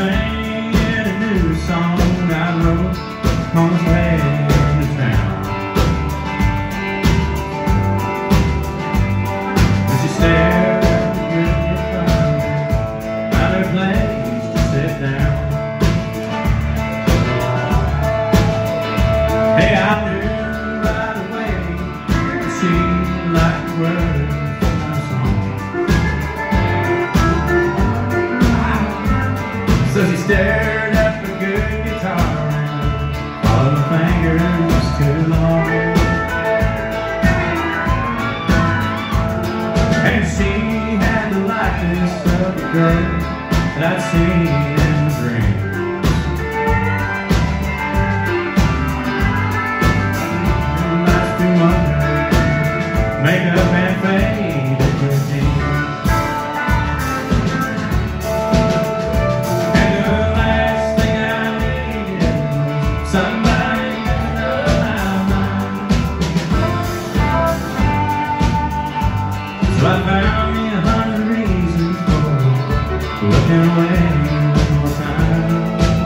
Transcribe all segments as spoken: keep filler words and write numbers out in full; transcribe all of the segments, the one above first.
singing a new song I wrote on his way to town. And she stared at the good guitar, found her place to sit down. Hey, I knew right away that she liked the words of my song. So she stared at the good guitar and followed her fingers too long. And she had the likeness of a girl that I'd seen in the dream. And that's too much makeup and faded routine. Somebody to know my mind. So I found me a hundred reasons for looking away one more time.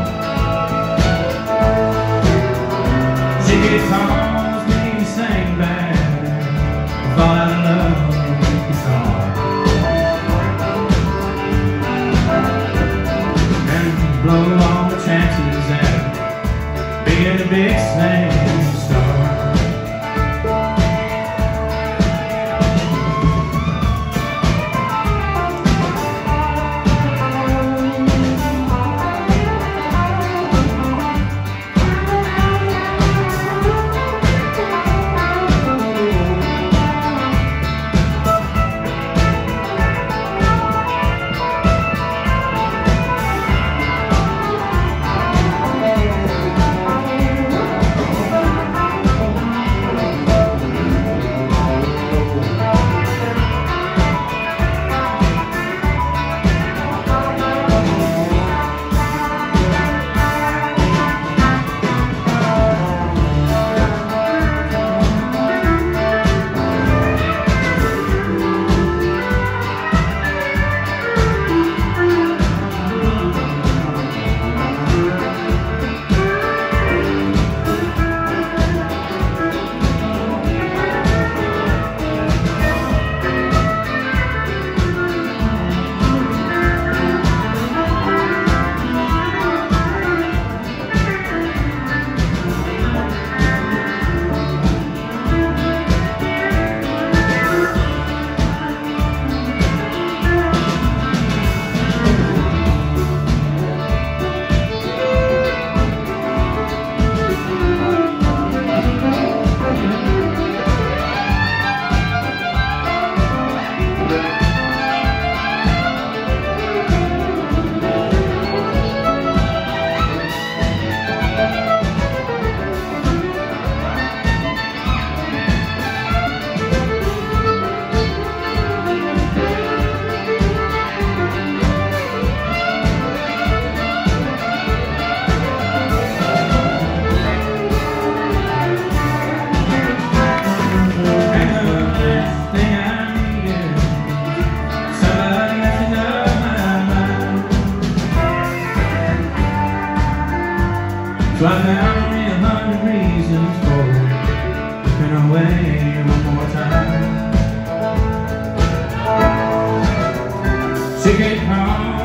She guitars me to sing back, fall out of love with guitar, and blow all the chances at being a big singing star. So I found me a hundred reasons for looking away one more time. She gave home